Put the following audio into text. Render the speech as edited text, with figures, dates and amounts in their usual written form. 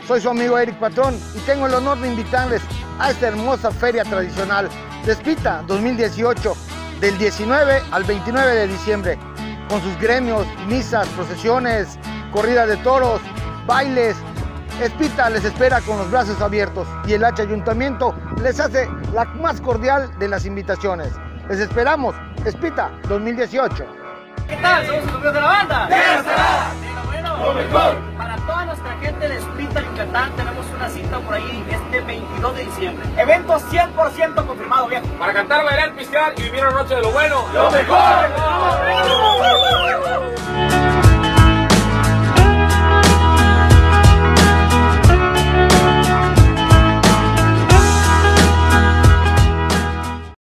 Soy su amigo Eric Patrón y tengo el honor de invitarles a esta hermosa feria tradicional de Espita 2018, del 19 al 29 de diciembre, con sus gremios, misas, procesiones, corridas de toros, bailes. Espita les espera con los brazos abiertos y el H Ayuntamiento les hace la más cordial de las invitaciones. Les esperamos, Espita 2018. ¿Qué tal? Somos los amigos de la banda. Bueno, lo mejor. Para toda nuestra gente de Espita, Yucatán, tenemos una cita por ahí este 22 de diciembre. Evento 100% confirmado, viejo. Para cantar, bailar, pistear y vivir una noche de lo bueno. ¡Lo mejor!